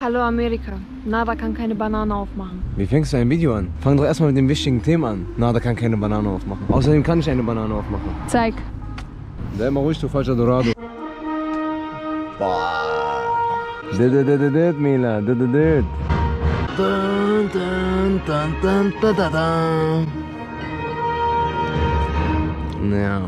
Hallo Amerika. Nada kann keine Banane aufmachen. Wie fängst du ein Video an? Fang doch erstmal mit dem wichtigen Thema an. Nada kann keine Banane aufmachen. Außerdem kann ich eine Banane aufmachen. Zeig. Sei mal ruhig, du falscher Dorado. Boah. Mila. Ja.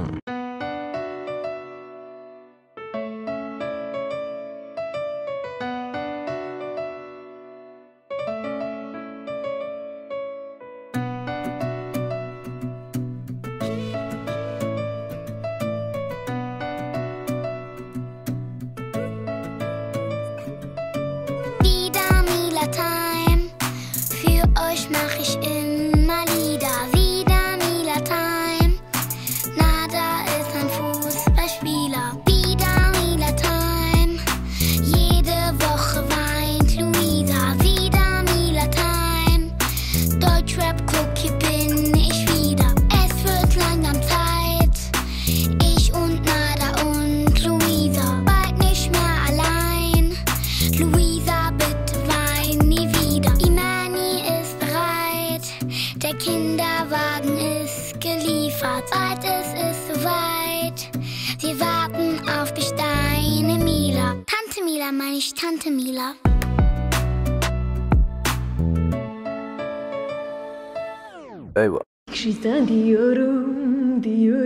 Kinderwagen ist geliefert, bald es ist soweit. Wir warten auf dich, deine Mila. Tante Mila, meine ich Tante Mila. Eyvah. Kişiden diyorum.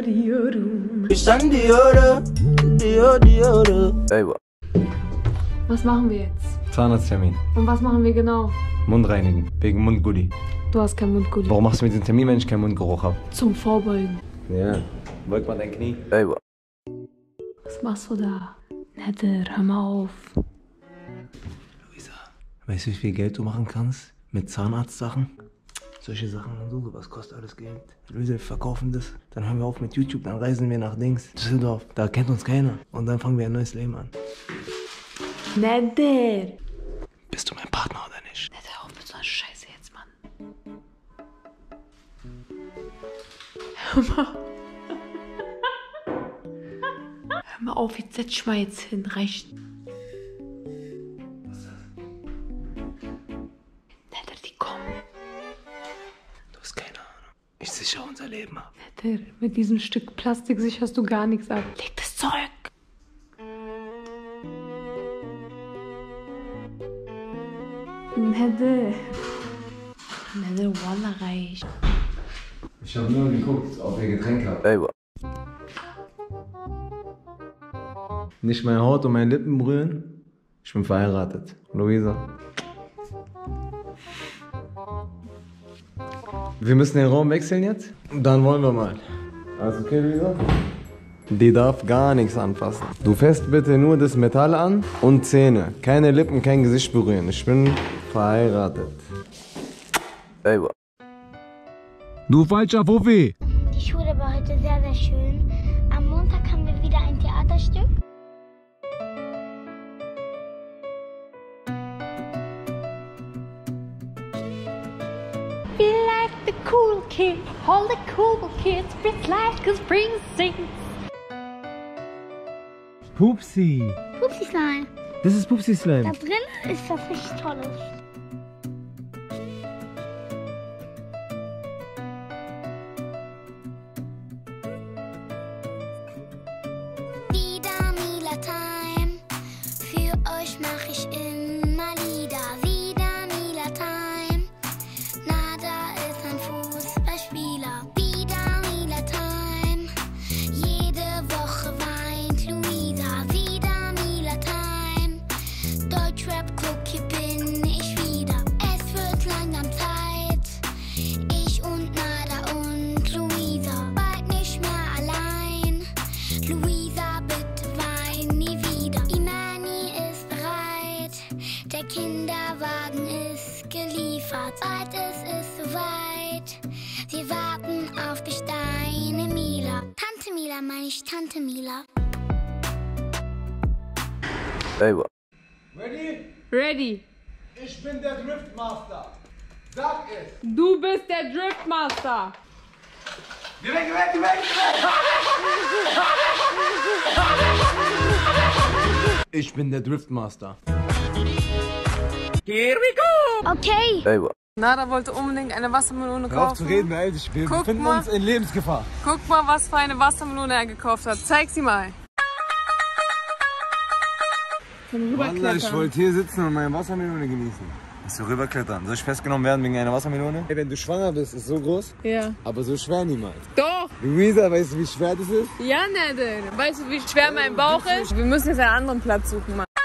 Eyvah. Was machen wir jetzt? Zahnarzttermin. Und was machen wir genau? Mund reinigen. Wegen Mundgulli. Du hast kein Mundgulli. Warum machst du mir den Termin, wenn ich keinen Mundgeruch habe? Zum Vorbeugen. Ja. Beug mal dein Knie. Eyvah. Was machst du da? Netter, hör mal auf. Luisa, weißt du, wie viel Geld du machen kannst mit Zahnarztsachen? Solche Sachen und so, was kostet alles Geld? Luisa, wir verkaufen das. Dann hören wir auf mit YouTube, dann reisen wir nach Düsseldorf. Da kennt uns keiner. Und dann fangen wir ein neues Leben an. Netter. Bist du mein Partner oder nicht? Netter, auf mit so einer Scheiße jetzt, Mann. Hör mal. Hör mal auf, jetzt setz dich mal jetzt hin, reicht. Was ist das? Netter, die kommen. Du hast keine Ahnung. Ich sichere unser Leben ab. Netter, mit diesem Stück Plastik sicherst du gar nichts ab. Leg das Zeug. Netter. Netter, Wallah reicht. Ich habe nur geguckt, ob ihr Getränke habt. Eyvah. Nicht meine Haut und meine Lippen berühren. Ich bin verheiratet. Luisa. Wir müssen den Raum wechseln jetzt. Dann wollen wir mal. Alles okay, Luisa? Die darf gar nichts anfassen. Du fässt bitte nur das Metall an und Zähne. Keine Lippen, kein Gesicht berühren. Ich bin verheiratet. Eyvah. Du falscher Fuffi! Die Schule war heute sehr, sehr schön. Am Montag haben wir wieder ein Theaterstück. Be like the cool kid, all the cool kids, it's like a spring sings. Pupsi. Pupsi Slime. Das ist Pupsi Da Slime. drin ist was richtig Tolles. Wieder Mila Time. Für euch mach ich immer Lieder. Wieder Mila Time. Nada ist ein Fußballspieler. Wieder Mila Time. Jede Woche weint Luisa. Wieder Mila Time. Deutschrap, guck, hier bin ich wieder. Es wird langsam Zeit. Ich und Nada und Luisa. Bald nicht mehr allein. Luisa, bitte wein nie wieder. Imani ist bereit. Der Kinderwagen ist geliefert. Bald es ist soweit. Wir warten auf dich, deine Mila. Tante Mila, meine ich Tante Mila. Eyvah. Ready? Ready. Ich bin der Driftmaster. Sag es. Du bist der Driftmaster. Geh weg, geh weg, geh weg, geh weg! Ich bin der Driftmaster. Okay. Nada wollte unbedingt eine Wassermelone Hör auf zu kaufen. reden, beeil dich. Wir Guck befinden mal. uns in Lebensgefahr. Guck mal, was für eine Wassermelone er gekauft hat. Zeig sie mal. Wallah, ich wollte hier sitzen und meine Wassermelone genießen. Willst du rüberklettern? Soll ich festgenommen werden wegen einer Wassermelone? Hey, wenn du schwanger bist, ist so groß, Ja. aber so schwer niemals. Doch. Luisa, weißt du, wie schwer das ist? Ja, Nadel. Weißt du, wie schwer mein Bauch ist? Wir müssen jetzt einen anderen Platz suchen, Mann.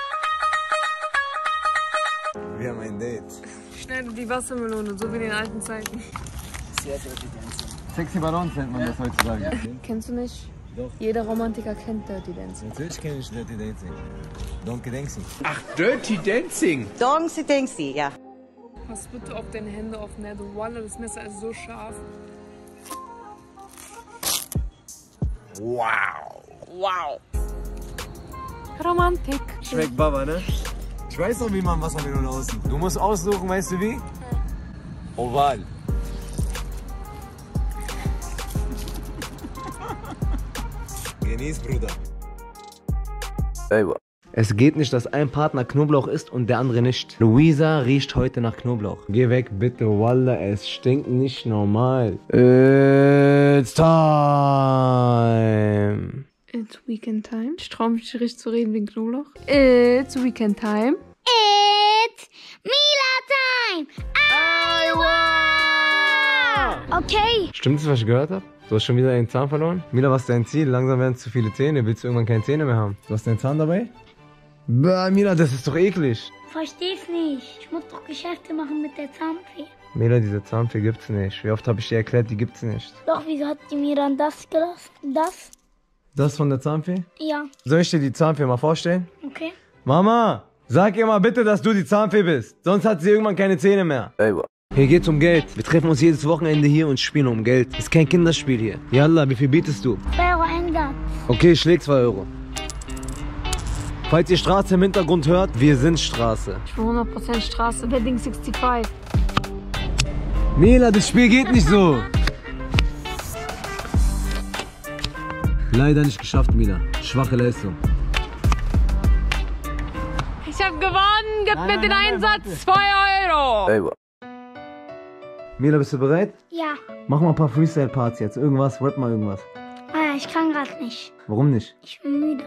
Wir haben ein Date. Schnell die Wassermelone, so wie in den alten Zeiten. Sexy Ballons nennt man das heutzutage. Kennst du nicht? Doch. Jeder Romantiker kennt Dirty Dancing. Natürlich kenne ich Dirty Dancing. Donkey Dancing. Dirty Dancing. Dongsi Dengsi, ja. Pass bitte auf deine Hände auf, Nadel. Wallah, das Messer ist so scharf. Wow. Romantik. Schmeckt Baba, ne? Ich weiß noch, wie man Wassermelone aussieht. Du musst aussuchen, weißt du wie? Oval. Genieß, Bruder. Es geht nicht, dass ein Partner Knoblauch isst und der andere nicht. Luisa riecht heute nach Knoblauch. Geh weg, bitte, Wallah, es stinkt nicht normal. It's time. It's Weekend Time. Ich traue mich nicht richtig zu reden wegen Knoblauch. It's Weekend Time. It's Mila time. Okay. Stimmt das, was ich gehört habe? Du hast schon wieder einen Zahn verloren? Mila, was ist dein Ziel? Langsam werden es zu viele Zähne. Willst du irgendwann keine Zähne mehr haben? Du hast deinen Zahn dabei? Bäh, Mila, das ist doch eklig. Versteh's nicht. Ich muss doch Geschäfte machen mit der Zahnfee. Mila, diese Zahnfee gibt's nicht. Wie oft habe ich dir erklärt, die gibt's nicht. Doch, wieso hat die mir dann das gelassen? Das? Das von der Zahnfee? Ja. Soll ich dir die Zahnfee mal vorstellen? Okay. Mama, sag ihr mal bitte, dass du die Zahnfee bist. Sonst hat sie irgendwann keine Zähne mehr. Hier geht's um Geld. Wir treffen uns jedes Wochenende hier und spielen um Geld. Ist kein Kinderspiel hier. Yalla, wie viel bietest du? 2 Euro Einsatz. Okay, ich schläg 2 Euro. Falls ihr Straße im Hintergrund hört, wir sind Straße. Ich bin 100% Straße. Wedding 65. Mila, das Spiel geht nicht so. Leider nicht geschafft, Mila. Schwache Leistung. Ich hab gewonnen. Gib mir den Einsatz. 2 Euro. Mila, bist du bereit? Ja. Mach mal ein paar Freestyle-Parts jetzt. Irgendwas, rap mal irgendwas. Ah, ich kann grad nicht. Warum nicht? Ich bin müde.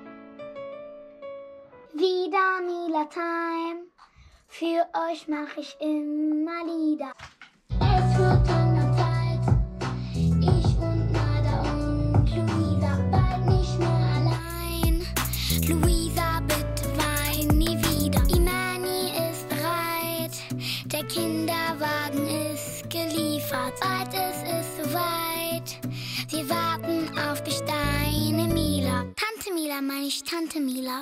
Wieder Mila Time. Für euch mach ich immer Lieder. Es wird an der Zeit. Ich und Nada und Luisa bald nicht mehr allein. Luisa, bitte wein nie wieder. Imani ist bereit. Der Kinderwagen ist geliefert. Bald ist soweit. Wir warten auf dich, deine Mila. Tante Mila, meine ich Tante Mila.